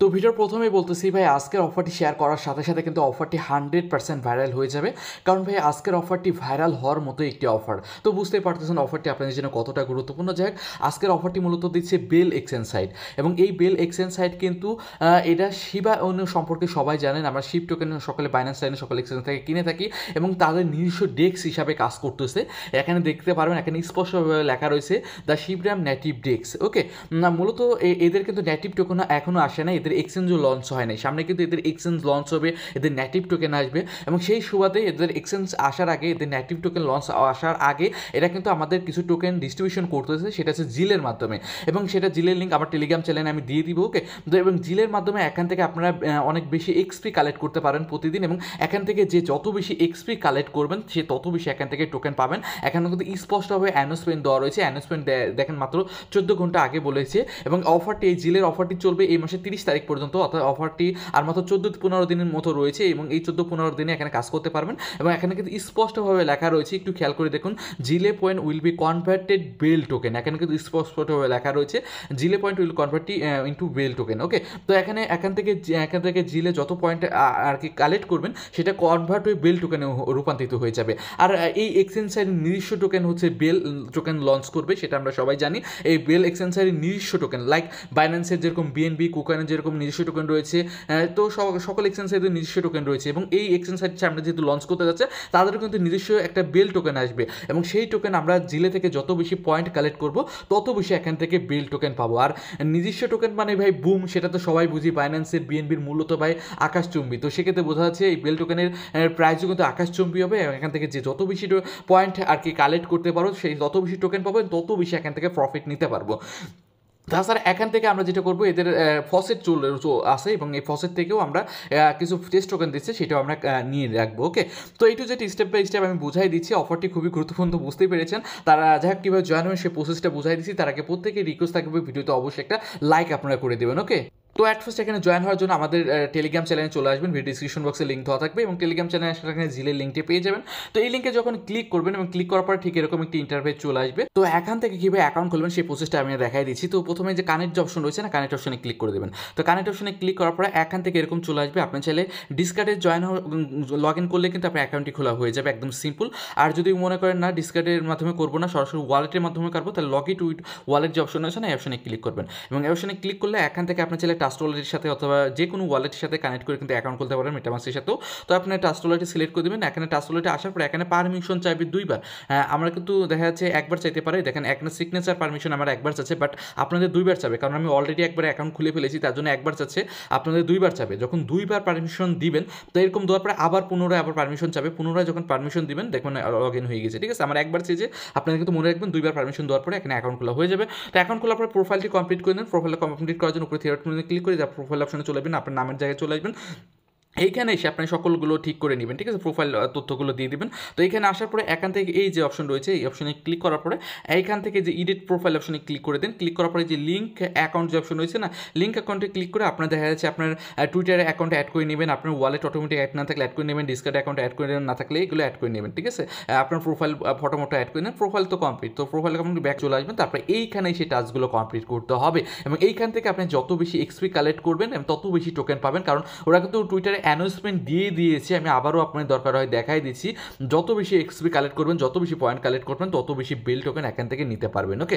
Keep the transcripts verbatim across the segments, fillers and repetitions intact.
তো ভিডিওর প্রথমেই বলতেছি ভাই আজকের অফারটি শেয়ার করার সাথে সাথে কিন্তু অফারটি হান্ড্রেড পার্সেন্ট ভাইরাল হয়ে যাবে, কারণ ভাই আজকের অফারটি ভাইরাল হওয়ার মতো একটি অফার। তো বুঝতেই পারতেছেন অফারটি আপনাদের জন্য কতটা গুরুত্বপূর্ণ। যাই হোক, আজকের অফারটি মূলত দিচ্ছে বেল এক্সচেঞ্জ সাইট, এবং এই বেল এক্সচেঞ্জ সাইট কিন্তু এটা শিবা অন্য সম্পর্কে সবাই জানেন। আমরা শিপ টোকেন সকলে বাইন্যান্স লাইনে সকল এক্সচেঞ্জ থেকে কিনে থাকি এবং তাদের নিজস্ব ডেক্স হিসাবে কাজ করতেছে। এখানে দেখতে পারবেন, এখানে স্পষ্টভাবে লেখা রয়েছে দ্য শিবরাম নেটিভ ডেক্স। ওকে, মূলত এদের কিন্তু নেটিভ টোকেন এখনও আসে না, এদের এক্সচেঞ্জও লঞ্চ হয় নাই। সামনে কিন্তু এদের এক্সচেঞ্জ লঞ্চ হবে, এদের নেটিভ টোকেন আসবে, এবং সেই সুবাদে এদের এক্সচেঞ্জ আসার আগে, এদের নেটিভ টোকেন লঞ্চ আসার আগে এরা কিন্তু আমাদের কিছু টোকেন ডিস্ট্রিবিউশন করতেছে, সেটা হচ্ছে জিলের মাধ্যমে, এবং সেটা জিলের লিঙ্ক আমার টেলিগ্রাম চ্যানেলে আমি দিয়ে দিব। ওকে, এবং জিলের মাধ্যমে এখান থেকে আপনারা অনেক বেশি এক্সপি কালেক্ট করতে পারেন প্রতিদিন, এবং এখান থেকে যে যত বেশি এক্সপি কালেক্ট করবেন সে তত বেশি এখান থেকে টোকেন পাবেন। এখানে কিন্তু স্পষ্টভাবে অ্যানাউন্সমেন্ট দেওয়া রয়েছে, অ্যানাউন্সমেন্ট দেখেন মাত্র চোদ্দ ঘন্টা আগে বলেছে, এবং অফারটি এই জিলের অফারটি চলবে এই মাসের তিরিশ তারিখ পর্যন্ত, অর্থাৎ অফারটি আর মাত্র চোদ্দো পনেরো দিনের মতো রয়েছে, এবং এই চোদ্দো পনেরো দিনে এখানে কাজ করতে পারবেন। এবং এখানে কিন্তু স্পষ্টভাবে লেখা রয়েছে, একটু খেয়াল করে দেখুন, Zealy point will be converted Bell token. এখানে কিন্তু স্পষ্টভাবে লেখা রয়েছে Zealy point will convert into Bell token. Okay, তো এখানে এখান থেকে এখান থেকে জিলে যত পয়েন্ট আর কি কালেক্ট করবেন সেটা কনভার্ট হয়ে বেল টোকেনে রূপান্তরিত হয়ে যাবে। আর এই এক্সচেঞ্জ সাইটের নিজস্ব টোকেন হচ্ছে বেল টোকেন লঞ্চ করবে, সেটা আমরা সবাই জানি। এই বেল এক্সচেঞ্জ সাইটের নিজস্ব টোকেন লাইক বাইন্যান্সের যেরকম বিএনবি কুকয়েনের যেরকম নিজস্ব টোকেন রয়েছে, তো সকল এক্সচেঞ্জ সাইটের নিজস্ব টোকেন রয়েছে, এবং এই এক্সচেঞ্জ সাইট সামনে যেহেতু লঞ্চ করতে যাচ্ছে তাদেরও কিন্তু নিজস্ব একটা বেল টোকেন আসবে, এবং সেই টোকেন আমরা জিলে থেকে যত বেশি পয়েন্ট কালেক্ট করব তত বেশি এখান থেকে বেল টোকেন পাবো। আর নিজস্ব টোকেন মানে ভাই বুম, সেটা তো সবাই বুঝি, বাইন্যান্সের বিএনবির মূলত ভাই আকাশচুম্বী। তো সেক্ষেত্রে বোঝা যাচ্ছে এই বেল টোকেনের প্রাইসও কিন্তু আকাশচুম্বী হবে, এবং এখান থেকে যে যত বেশি পয়েন্ট আর কি কালেক্ট করতে পারো সেই তত বেশি টোকেন পাবো, তত বেশি এখান থেকে প্রফিট নিতে পারবো। তাছাড়া এখান থেকে আমরা যেটা করবো, এদের ফসেট চলে আসে, এবং এই ফসেট থেকেও আমরা কিছু টেস্ট টোকেন দিচ্ছে, সেটাও আমরা নিয়ে রাখবো। ওকে, তো এই টু যেটা স্টেপ বাই স্টেপ আমি বুঝাই দিচ্ছি, অফারটি খুবই গুরুত্বপূর্ণ, বুঝতেই পেরেছেন। তারা যাই হোক কীভাবে জয়েন হবে সেই প্রসেসটা বুঝাই দিচ্ছি, তার আগে প্রত্যেকের রিকোয়েস্ট থাকবে ভিডিওতে অবশ্যই একটা লাইক আপনারা করে দেবেন। ওকে, তো অ্যাট ফার্স্ট এখানে জয়েন হওয়ার জন্য আমাদের টেলিগ্রাম চ্যানেলে চলে আসবেন, ভিডিও ডিসক্রিপশন বক্সে লিঙ্ক দেওয়া থাকবে, এবং টেলিগ্রাম চ্যানেলে আসার এখানে জিলের লিঙ্কটি পেয়ে যাবেন। তো এই লিঙ্কে যখন ক্লিক করবেন এবং ক্লিক করার পরে ঠিক এরকম একটি ইন্টারফেস চলে আসবে। তো এখান থেকে কীভাবে অ্যাকাউন্ট খুলবেন সেই প্রসেসটা আমি দেখাই দিচ্ছি। তো প্রথমে যে কানেক্ট যে অপশন রয়েছে না, কানেক্ট অপশনে ক্লিক করে দেবেন। তো কানেক্ট অপশনে ক্লিক করার পরে এখান থেকে এরকম চলে আসবে, আপনার চাইলে ডিসকার্ডে জয়েন লগ ইন করলে কিন্তু আপনার অ্যাকাউন্টটি খোলা হয়ে যাবে, একদম সিম্পল। আর যদি মনে করেন না ডিসকার্ডের মাধ্যমে করবো না, সরাসরি ওয়ালেটের মাধ্যমে করবো, তাহলে লগ ইন উইথ ওয়ালেট যে অপশন আছে না, এই অপশনে ক্লিক করবেন, এবং এই অপশনে ক্লিক করলে এখান থেকে আপনার চাইলে ট্রাস্ট ওয়ালেটের সাথে অথবা যে কোনো ওয়ালেটের সাথে কানেক্ট করে কিন্তু অ্যাকাউন্ট খুলতে পারবেন, মেটামাস্কের সাথেও। তো আপনি ট্রাস্ট ওয়ালেটে সিলেক্ট করে দেবেন। এখানে ট্রাস্ট ওয়ালেটে আসার পর এখানে পারমিশন চাইবে দুইবার। আমরা কিন্তু দেখা যাচ্ছে একবার চাইতে পারে, দেখেন এখানে সিগনেচার পারমিশন আমার একবার চাচ্ছে, বাট আপনাদের দুইবার চাবে, কারণ আমি অলরেডি একবার অ্যাকাউন্ট খুলে ফেলেছি, তার জন্য একবার চাচ্ছে, আপনাদের দুইবার চাবে। যখন দুইবার পারমিশন দিবেন, তো এরকম দেওয়ার পরে আবার পুনরায় আবার পারমিশন চাবে, পুনরায় যখন পারমিশন দিবেন দেখবেন লগ ইন হয়ে গেছে। ঠিক আছে, আমার একবার চেয়েছে, আপনাদের কিন্তু মনে রাখবেন দুইবার পারমিশন দেওয়ার পরে এখানে অ্যাকাউন্ট খোলা হয়ে যাবে। তো অ্যাকাউন্ট খোলার পরে প্রোফাইলটি কমপ্লিট করে নেন। প্রোফাইল কমপ্লিট করার জন্য উপরে থ্রি ডট ক্লিক করে যা প্রোফাইল অপশনে চলে যাবেন, আপনার নামের জায়গায় চলে আসবেন। এইখানে এসে আপনি সকলগুলো ঠিক করে নেবেন, ঠিক আছে, প্রোফাইল তথ্যগুলো দিয়ে দিবেন। তো এইখানে আসার পরে এখান থেকে এই যে অপশন রয়েছে, এই অপশনে ক্লিক করার পরে এইখান থেকে যে এডিট প্রোফাইল অপশনে ক্লিক করে দেন। ক্লিক করার পরে যে লিঙ্ক অ্যাকাউন্ট যে অপশন রয়েছে না, লিঙ্ক অ্যাকাউন্টে ক্লিক করে আপনার দেখা যাচ্ছে আপনার টুইটারে অ্যাকাউন্টে অ্যাড করে নেবেন, আপনার ওয়ালেট অটোমেটিক অ্যাড না থাকলে অ্যাড করে নেবেন, ডিসকার্ড অ্যাকাউন্টে অ্যাড করে নেবেন, না থাকলে এগুলো অ্যাড করে নেবেন। ঠিক আছে, আপনার প্রোফাইল ফটো মতো অ্যাড করে নেন। প্রোফাইল তো কমপ্লিট, তো প্রোফাইল কমপ্লিট ব্যাক চলে আসবেন। তারপরে এইখানে সেই টাস্কগুলো কমপ্লিট করতে হবে, এবং এইখান থেকে আপনি যত বেশি এক্সপি কালেক্ট করবেন এবং তত বেশি টোকেন পাবেন, কারণ ওরা কিন্তু টুইটারে অ্যানাউন্সমেন্ট দিয়ে দিয়ে আমি আবারও আপনার দরকার হয় দেখাই দিচ্ছি, যত বেশি এক্সপি কালেক্ট করবেন, যত বেশি পয়েন্ট কালেক্ট করবেন, তত বেশি বেল টোকেন এখান থেকে নিতে পারবেন। ওকে,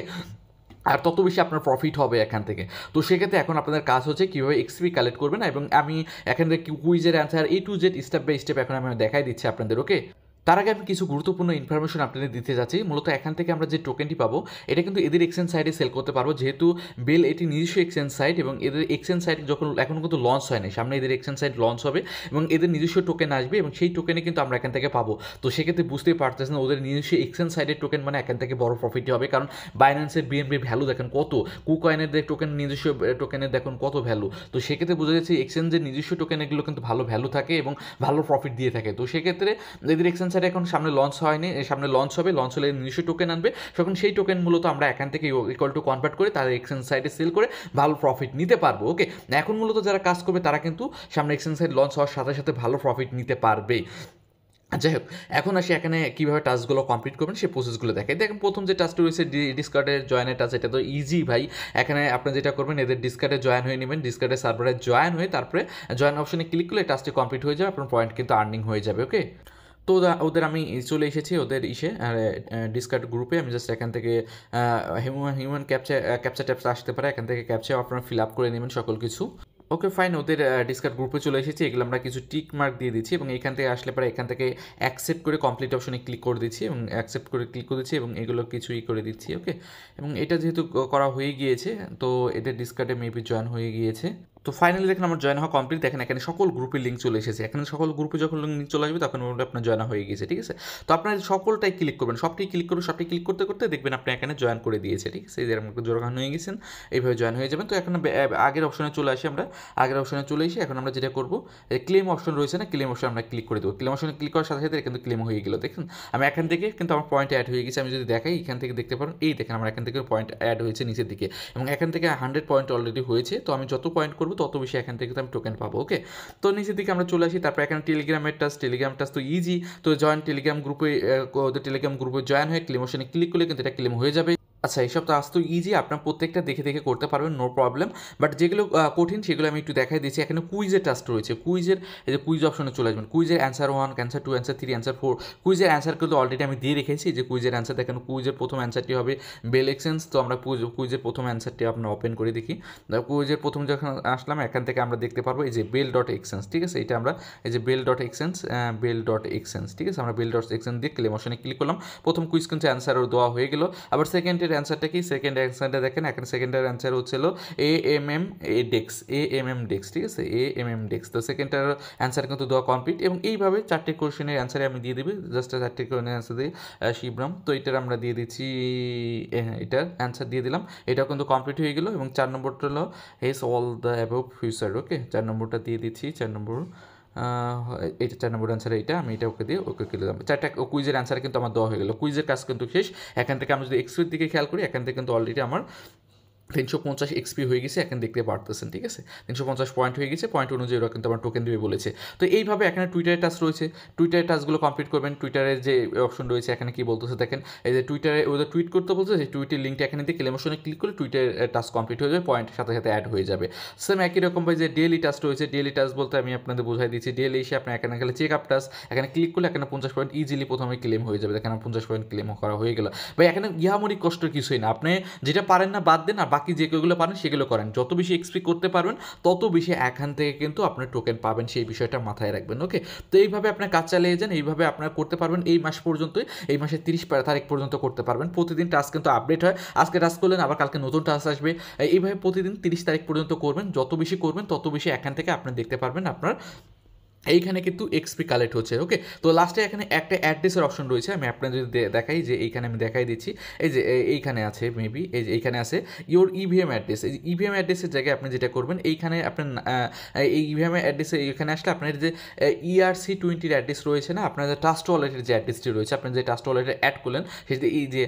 আর তত বেশি আপনার প্রফিট হবে এখান থেকে। তো সেক্ষেত্রে এখন আপনাদের কাজ হচ্ছে কীভাবে এক্সপি কালেক্ট করবেন, এবং আমি এখান থেকে কুইজের answer A to Z step by step এখন আমি দেখাই দিচ্ছি আপনাদের। ওকে, তার আগে আমি কিছু গুরুত্বপূর্ণ ইনফরমেশন আপনাদের দিতে যাচ্ছি। মূলত এখান থেকে আমরা যে টোকেনটি পাবো এটা কিন্তু এদের এক্সচেঞ্জ সাইটে সেল করতে পারবো, যেহেতু বেল এটি নিজস্ব এক্সচেঞ্জ সাইট, এবং এদের এক্সচেঞ্জ সাইট যখন এখন কিন্তু লঞ্চ হয় না, সামনে এদের এক্সচেঞ্জ সাইট লঞ্চ হবে এবং এদের নিজস্ব টোকেন আসবে, এবং সেই টোকেনে কিন্তু আমরা এখান থেকে পাবো। তো সেক্ষেত্রে বুঝতেই পারতেছেন ওদের নিজস্ব এক্সচেঞ্জ সাইটের টোকেন মানে এখান থেকে বড় প্রফিট হবে, কারণ বাইন্যান্সের বিএনবির ভ্যালু দেখেন কত, কুকয়েনের টোকেন নিজস্ব টোকেনের দেখুন কত ভ্যালু। তো সেক্ষেত্রে বোঝা যাচ্ছে এক্সচেঞ্জের নিজস্ব টোকেন এগুলো কিন্তু ভালো ভ্যালু থাকে এবং ভালো প্রফিট দিয়ে থাকে। তো সেক্ষেত্রে এদের এক্সচেঞ্জ সাইট এখন সামনে লঞ্চ হয়নি, সামনে লঞ্চ হবে, লঞ্চ হলে নিজস্ব টোকেন আনবে, তখন সেই টোকেন মূলত আমরা এখান থেকে ইকুয়াল টু কনভার্ট করে তাদের এক্সচেঞ্জ সাইটে সেল করে ভালো প্রফিট নিতে পারবো। ওকে, এখন মূলত যারা কাজ করবে তারা কিন্তু সামনে এক্সচেঞ্জ সাইট লঞ্চ হওয়ার সাথে সাথে ভালো প্রফিট নিতে পারবে। যাই হোক, এখন আসি এখানে কীভাবে টাস্কগুলো কমপ্লিট করবেন সেই প্রসেসগুলো দেখাই। দেখেন প্রথম যে টাস্কটা রয়েছে ডিসকার্ডের জয়েনের টাস্ক, এটা তো ইজি ভাই। এখানে আপনি যেটা করবেন এদের ডিসকার্ডে জয়েন হয়ে নেবেন, ডিসকার্ডের সার্ভারে জয়েন হয়ে তারপরে জয়েন অপশনে ক্লিক করলে টাস্কটি কমপ্লিট হয়ে যাবে, আপনার পয়েন্ট কিন্তু আর্নিং হয়ে যাবে। ওকে, তো ওদের আমি চলে এসেছি ওদের ইসে ডিসকার্ড গ্রুপে। আমি জাস্ট এখান থেকে হিউম্যান হিউম্যান ক্যাপচা ক্যাপচা ট্যাপচা আসতে পারে, এখান থেকে ক্যাপচা আপনারা ফিল আপ করে নেবেন সকল কিছু। ওকে ফাইন, ওদের ডিসকার্ড গ্রুপে চলে এসেছি, এগুলো আমরা কিছু টিক মার্ক দিয়ে দিচ্ছি এবং এখান থেকে আসলে পরে এখান থেকে অ্যাকসেপ্ট করে কমপ্লিট অপশনে ক্লিক করে দিচ্ছি এবং অ্যাকসেপ্ট করে ক্লিক করে দিচ্ছি এবং এগুলো কিছুই করে দিচ্ছি। ওকে, এবং এটা যেহেতু করা হয়ে গিয়েছে তো এদের ডিসকার্ডে মেবি জয়েন হয়ে গিয়েছে। তো ফাইনালি দেখেন আমার জয়েন হওয়া কমপ্লিট। দেখেন এখানে সকল গ্রুপের লিঙ্ক চলে এসেছে, এখানে সকল গ্রুপে যখন লিঙ্ক চলে আসবে তখন আপনার জয়েন হয়ে গিয়েছে। ঠিক আছে, তো আপনার সকলটাই ক্লিক করবেন, সবটি ক্লিক করবেন, সবটি ক্লিক করতে করতে দেখবেন আপনি এখানে জয়েন করে দিয়েছে। ঠিক আছে, এই যে আপনার জয়েন হয়ে গেছেন, এইভাবে জয়েন হয়ে যাবেন। তো এখন আগের অপশনে চলে আসি, আমরা আগের অপশনে চলে এসে এখন আমরা যেটা করবো ক্লেম অপশন রয়েছে না, ক্লেম অপশন আমরা ক্লিক করে দেবো। ক্লেম অপশনে ক্লিক করার সাথে সাথে কিন্তু ক্লেম হয়ে গেলো। দেখুন আমি এখান থেকে কিন্তু আমার পয়েন্ট অ্যাড হয়ে গেছে। আমি যদি দেখাই এখান থেকে দেখতে পারেন, এই দেখেন আমার এখান থেকে পয়েন্ট অ্যাড হয়েছে নিচের দিকে এবং এখান থেকে হান্ড্রেড পয়েন্ট অলরেডি হয়েছে। তো আমি যত পয়েন্ট করবো তত বেশি এখান থেকে আমি টোকেন পাবো। ওকে, তো নিচের দিকে আমরা চলে আসি, তারপর এখানে টেলিগ্রামের টাস্ক, টেলিগ্রাম টাস্ক তো ইজি। তো জয়েন টেলিগ্রাম গ্রুপে, ওদের টেলিগ্রাম গ্রুপে জয়েন হয়ে ক্লেম অপশনে ক্লিক করলে কিন্তু এটা ক্লেম হয়ে যাবে। আচ্ছা, এইসব টাস্ক তো ইজি, আপনার প্রত্যেকটা দেখে দেখে করতে পারবেন, নো প্রবলেম। বাট যেগুলো কঠিন সেগুলো আমি একটু দেখাই দিচ্ছি। এখানে কুইজের টাস্ক রয়েছে, কুইজের এই যে কুইজ অপশনে চলে আসবেন, কুইজের answer one, answer two, answer three, answer four. কুইজের অ্যান্সার কিন্তু অলরেডি আমি দিয়ে রেখেছি, যে কুইজের অ্যান্সার দেখেন, কুইজের প্রথম অ্যান্সারটি হবে বেল এক্সচেঞ্জ। তো আমরা কুইজের প্রথম অ্যান্সারটি আপনার ওপেন করে দেখি। কুইজের প্রথম যখন আসলাম এখান থেকে আমরা দেখতে পারবো এই যে বেল ডট এক্সচেঞ্জ। ঠিক আছে, এটা আমরা এই যে Bell dot exchange, Bell dot exchange. ঠিক আছে, আমরা বেল ডট এক্সচেঞ্জ দিয়ে ক্লেম অপশনে ক্লিক করলাম। প্রথম কুইজ কিন্তু অ্যান্সার দেওয়া হয়ে গেল। আবার সেকেন্ডের অ্যান্সারটা কি, সেকেন্ড অ্যান্সারটা দেখেন এখানে সেকেন্ডের অ্যান্সার হচ্ছিল A M M A DEX, A M M DEX. ঠিক আছে, এ এম এম ডেক্স। তো সেকেন্ডটার অ্যান্সার কিন্তু দেওয়া কমপ্লিট এবং এইভাবে চারটে কোশ্চেনের অ্যান্সারে আমি দিয়ে দিবি, জাস্ট চারটে কোশ্চেনের অ্যান্সার দিই শিবরাম। তো এটার আমরা দিয়ে দিচ্ছি, এটার অ্যান্সার দিয়ে দিলাম, এটাও কিন্তু কমপ্লিট হয়ে গেল। এবং চার নম্বরটা হলো has all the above future. Okay, চার নম্বরটা দিয়ে দিচ্ছি, চার নম্বর এইটা চার নম্বর অ্যান্সার, এইটা আমি এটা ওকে দিয়ে ওকে করে দিলাম। চারটা কুইজের অ্যান্সার কিন্তু আমার দেওয়া হয়ে গেল, কুইজের কাজ কিন্তু শেষ। এখান থেকে আমি যদি এক্সপির দিকে খেয়াল করি, এখান থেকে কিন্তু অলরেডি আমার তিনশো পঞ্চাশ এক্সপি হয়ে গেছে, এখন দেখতে পারতেছেন। ঠিক আছে, তিনশো পঞ্চাশ পয়েন্ট হয়ে গেছে, পয়েন্ট অনুযায়ী ওরা কিন্তু আমার টোকেন দেবে বলেছে। তো এইভাবে এখানে টুইটারের টাস্ক রয়েছে, টুইটারের টাস্কগুলো কমপ্লিট করবেন। টুইটারের যে অপশন রয়েছে এখানে কি বলতেছে দেখেন, এই যে টুইটারে ওদের টুইট করতে বলছে, যে টুইটের লিঙ্কটা এখানে দিয়ে ক্লেম অপশনে ক্লিক করলে টুইটারের টাস্ক কমপ্লিট হয়ে যাবে, পয়েন্টের সাথে সাথে অ্যাড হয়ে যাবে। সেম একই রকম ভাই যে ডেইলি টাস্ক রয়েছে, ডেইলি টাস্ক বলতে আমি আপনাদের বোঝাই দিচ্ছি, ডেইলি এসে আপনার এখানে গেলে চেক আপ টাস্ক, এখানে ক্লিক করলে এখানে পঞ্চাশ পয়েন্ট ইজিলি প্রথমে ক্লেম হয়ে যাবে। দেখেন পঞ্চাশ পয়েন্ট ক্লেম করা হয়ে গেল ভাই। এখানে ইহামরি কষ্ট কিছুই না, আপনি যেটা পারেন না বাদ দেন, আর বাকি যেগুলো পারেন সেগুলো করেন। যত বেশি এক্সপি করতে পারবেন তত বেশি এখান থেকে কিন্তু আপনার টোকেন পাবেন, সেই বিষয়টা মাথায় রাখবেন। ওকে, তো এইভাবে আপনার কাজ চালিয়ে যান, এইভাবে আপনারা করতে পারবেন এই মাস পর্যন্তই, এই মাসের তিরিশ তারিখ পর্যন্ত করতে পারবেন। প্রতিদিন টাস্ক কিন্তু আপডেট হয়, আজকে টাস্ক করলেন আবার কালকে নতুন টাস্ক আসবে, এইভাবে প্রতিদিন তিরিশ তারিখ পর্যন্ত করবেন। যত বেশি করবেন তত বেশি এখান থেকে আপনি দেখতে পারবেন আপনার এইখানে কিন্তু এক্সপি কালেক্ট হচ্ছে। ওকে, তো লাস্টে এখানে একটা অ্যাড্রেসের অপশন রয়েছে, আমি আপনার যদি দেখাই, যে এইখানে আমি দেখাই দিচ্ছি, এই যে এইখানে আছে মেবি, এই যে এইখানে আছে ইওর ইভিএম অ্যাড্রেস। এই যে ইভিএম অ্যাড্রেসের জায়গায় আপনি যেটা করবেন, এইখানে আপনার এই ইভিএম অ্যাড্রেসে এখানে আসলে আপনার যে ইআরসি টোয়েন্টির অ্যাড্রেস রয়েছে না, আপনার যে ট্রাস্ট ওয়ালেটের যে অ্যাড্রেসটি রয়েছে, আপনি যে ট্রাস্ট ওয়ালেটে অ্যাড করলেন, সেটা এই যে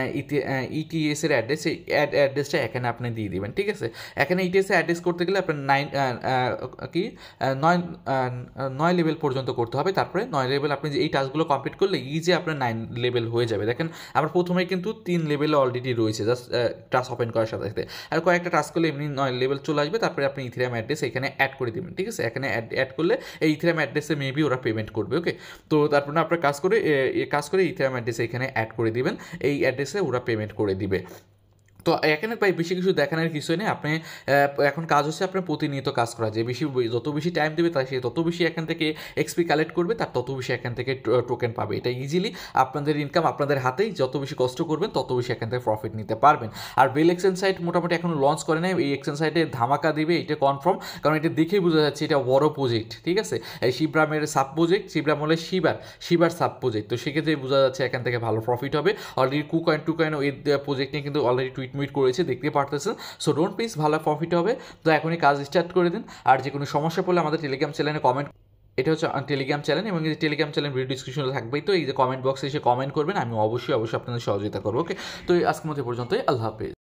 ইটিএস এর অ্যাড্রেস, এই অ্যাড অ্যাড্রেসটা এখানে আপনি দিয়ে দিবেন। ঠিক আছে, এখানে ইটিএস এর অ্যাড্রেস করতে গেলে আপনার নাইন কি নয় নয় লেভেল পর্যন্ত করতে হবে। তারপরে নয় লেভেল আপনি যে এই টাস্কগুলো কমপ্লিট করলে ইজি আপনার নাইন লেভেল হয়ে যাবে। দেখেন আমার প্রথমে কিন্তু তিন লেভেলে অলরেডি রয়েছে, জাস্ট টাস্ক ওপেন করার সাথে সাথে, আর কয়েকটা টাস্ক করলে এমনি নয় লেভেল চলে আসবে। তারপরে আপনি ইথিরিয়াম অ্যাড্রেস এখানে অ্যাড করে দেবেন। ঠিক আছে, এখানে অ্যাড অ্যাড করলে এই ইথিরিয়াম অ্যাড্রেসে মেবি ওরা পেমেন্ট করবে। ওকে, তো তারপরে আপনার কাজ করে কাজ করে ইথিরিয়াম অ্যাড্রেসে এখানে অ্যাড করে দিবেন, এই অ্যাড্রেসে ওরা পেমেন্ট করে দিবে। তো এখানে প্রায় বেশি কিছু দেখানোর কিছুই নেই, আপনি এখন কাজ হচ্ছে আপনার প্রতিনিয়ত কাজ করা, যে বেশি যত বেশি টাইম দেবে তার সে তত বেশি এখান থেকে এক্সপি কালেক্ট করবে, তার তত বেশি এখান থেকে টোকেন পাবে। এটা ইজিলি আপনাদের ইনকাম আপনাদের হাতেই, যত বেশি কষ্ট করবেন তত বেশি এখান থেকে প্রফিট নিতে পারবেন। আর বেল এক্সচেঞ্জ সাইট মোটামুটি এখন লঞ্চ করে নেয়, এই এক্সচেঞ্জ সাইটে ধামাকা দিবে, এটা কনফার্ম, কারণ এটা দেখেই বোঝা যাচ্ছে এটা বড় প্রজেক্ট। ঠিক আছে, এই শিবরামের সাব প্রজেক্ট, শিবরাম হলে শিবার শিবার সাব প্রজেক্ট, তো সেক্ষেত্রে বোঝা যাচ্ছে এখান থেকে ভালো প্রফিট হবে। Already Ku coin to coin এই প্রজেক্ট নিয়ে কিন্তু অলরেডি টুইট মুইট করেছে, দেখতে পারতেছেন। সো ডোন্ট প্লিজ, ভালো প্রফিট হবে, তো এখনই কাজ স্টার্ট করে দিন। আর যে কোনো সমস্যা পড়লে আমাদের টেলিগ্রাম চ্যানেলে কমেন্ট, এটা হচ্ছে টেলিগ্রাম চ্যানেল, এবং এই টেলিগ্রাম চ্যানেল ভিডিও ডিসক্রিপশনে থাকবেই, তো এই যে কমেন্ট বক্সে এসে কমেন্ট করবেন, আমি অবশ্যই অবশ্যই আপনাদের সহযোগিতা করবো। ওকে, তো আজকের মধ্যে পর্যন্তই, আল্লাহ হাফেজ।